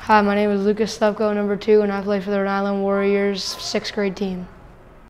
Hi, my name is Slepkow, number 2, and I play for the Rhode Island Warriors 6th grade team.